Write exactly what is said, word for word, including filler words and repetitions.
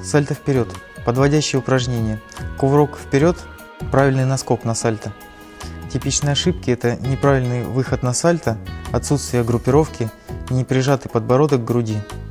Сальто вперед. Подводящее упражнение. Кувырок вперед, правильный наскок на сальто. Типичные ошибки – это неправильный выход на сальто, отсутствие группировки и неприжатый подбородок к груди.